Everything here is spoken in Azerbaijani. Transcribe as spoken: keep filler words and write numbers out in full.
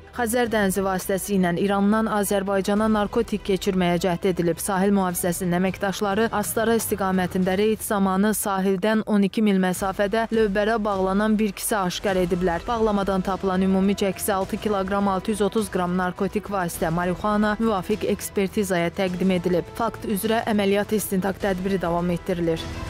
Xəzər dənizi vasitəsilə İrandan Azərbaycana narkotik keçirməyə cəhd edilib. Sahil mühafizəsinin əməkdaşları Astara istiqamətində reyd zamanı sahildən on iki mil məsafədə lövbərə bağlanan bir kisə aşkar ediblər. Bağlamadan tapılan ümumi çəkisi altı kiloqram altı yüz otuz qram narkotik vasitə marixuana müvafiq ekspertizaya təqdim edilib. Fakt üzrə əməliyyat istintaq tədbiri davam etdirilir.